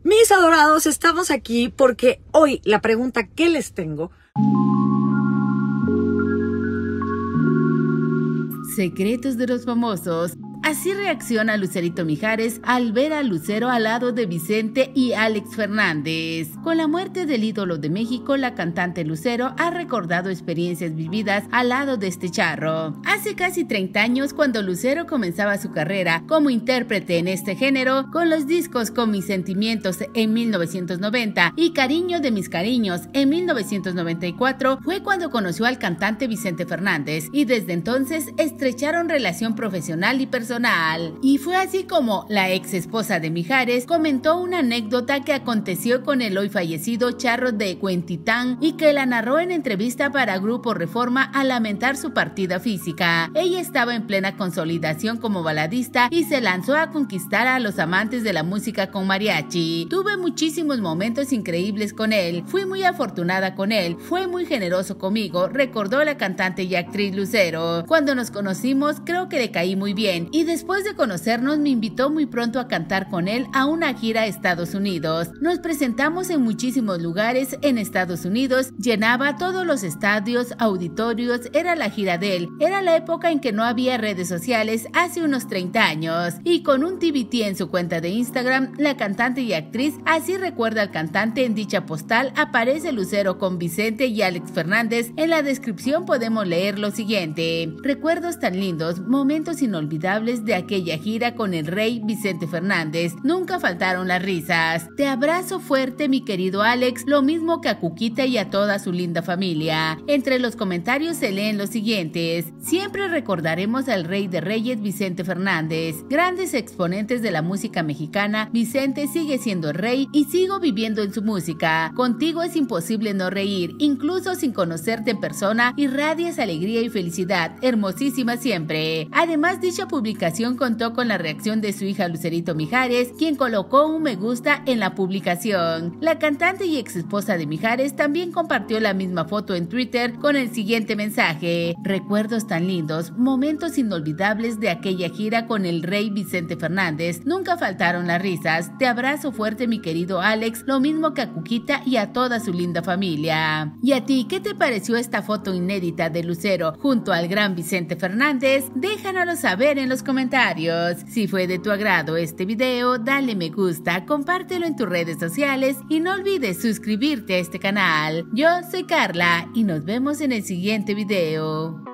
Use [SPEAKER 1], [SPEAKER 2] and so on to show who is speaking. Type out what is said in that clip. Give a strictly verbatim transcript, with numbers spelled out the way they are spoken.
[SPEAKER 1] Mis adorados, estamos aquí porque hoy la pregunta que les tengo...
[SPEAKER 2] Secretos de los famosos. Así reacciona Lucerito Mijares al ver a Lucero al lado de Vicente y Alex Fernández. Con la muerte del ídolo de México, la cantante Lucero ha recordado experiencias vividas al lado de este charro. Hace casi treinta años, cuando Lucero comenzaba su carrera como intérprete en este género, con los discos Con mis sentimientos en mil novecientos noventa y Cariño de mis cariños en mil novecientos noventa y cuatro, fue cuando conoció al cantante Vicente Fernández y desde entonces estrecharon relación profesional y personal. Y fue así como la ex esposa de Mijares comentó una anécdota que aconteció con el hoy fallecido charro de Cuentitán y que la narró en entrevista para Grupo Reforma al lamentar su partida física. Ella estaba en plena consolidación como baladista y se lanzó a conquistar a los amantes de la música con mariachi. Tuve muchísimos momentos increíbles con él, fui muy afortunada con él, fue muy generoso conmigo, recordó la cantante y actriz Lucero. Cuando nos conocimos creo que le caí muy bien y después de conocernos me invitó muy pronto a cantar con él a una gira a Estados Unidos. Nos presentamos en muchísimos lugares en Estados Unidos, llenaba todos los estadios, auditorios, era la gira de él. Era la época en que no había redes sociales, hace unos treinta años, y con un T B T en su cuenta de Instagram, la cantante y actriz así recuerda al cantante. En dicha postal aparece Lucero con Vicente y Alex Fernández. En la descripción podemos leer lo siguiente: recuerdos tan lindos, momentos inolvidables de aquella gira con el rey Vicente Fernández, nunca faltaron las risas. Te abrazo fuerte, mi querido Alex, lo mismo que a Cuquita y a toda su linda familia. Entre los comentarios se leen los siguientes: siempre recordaremos al rey de reyes Vicente Fernández, grandes exponentes de la música mexicana. Vicente sigue siendo el rey y sigo viviendo en su música. Contigo es imposible no reír, incluso sin conocerte en persona, irradias alegría y felicidad, hermosísima siempre. Además, dicha publicación contó con la reacción de su hija Lucerito Mijares, quien colocó un me gusta en la publicación. La cantante y ex esposa de Mijares también compartió la misma foto en Twitter con el siguiente mensaje: recuerdos tan lindos, momentos inolvidables de aquella gira con el rey Vicente Fernández, nunca faltaron las risas. Te abrazo fuerte, mi querido Alex, lo mismo que a Cuquita y a toda su linda familia. ¿Y a ti qué te pareció esta foto inédita de Lucero junto al gran Vicente Fernández? Déjanoslo saber en los comentarios. Si fue de tu agrado este video, dale me gusta, compártelo en tus redes sociales y no olvides suscribirte a este canal. Yo soy Carla y nos vemos en el siguiente video.